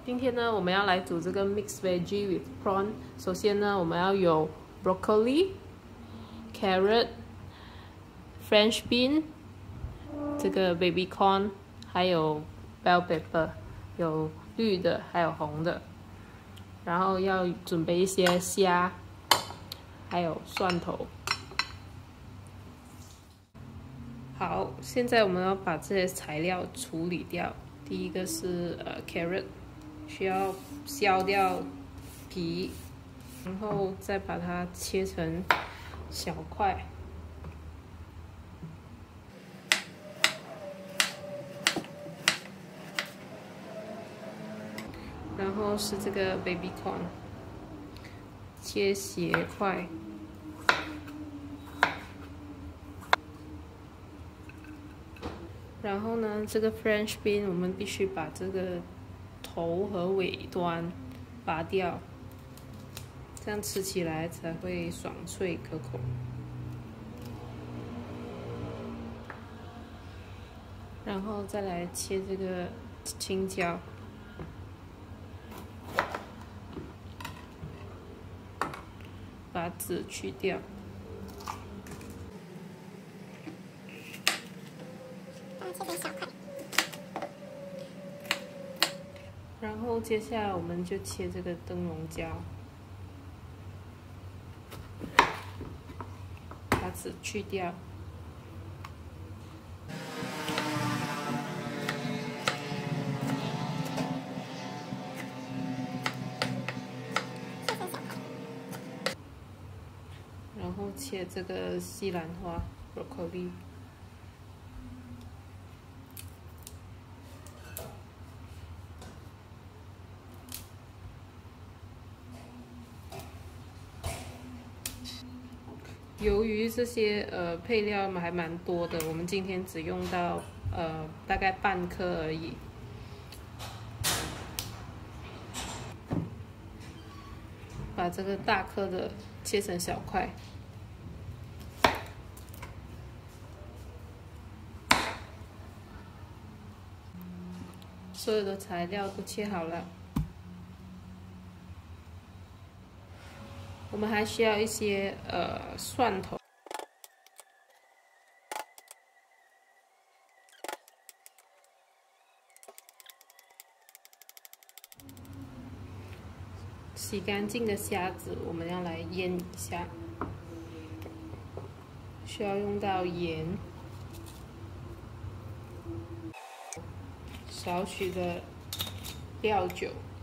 今天呢，我们要来煮这个 mixed veggie with prawn。首先呢，我们要有 broccoli、carrot、French bean， 这个 baby corn， 还有 bell pepper， 有绿的，还有红的。然后要准备一些虾，还有蒜头。好，现在我们要把这些材料处理掉。第一个是carrot。 需要削掉皮，然后再把它切成小块。然后是这个 baby corn， 切斜块。然后呢，这个 French bean 我们必须把这个 头和尾端拔掉，这样吃起来才会爽脆可口。然后再来切这个青椒，把籽去掉。 然后接下来我们就切这个灯笼椒，把籽去掉。然后切这个西兰花 broccoli。 由于这些配料还蛮多的，我们今天只用到大概半颗而已。把这个大颗的切成小块。所有的材料都切好了。 我们还需要一些蒜头，洗干净的虾子我们要来腌一下，需要用到盐，少许的料酒。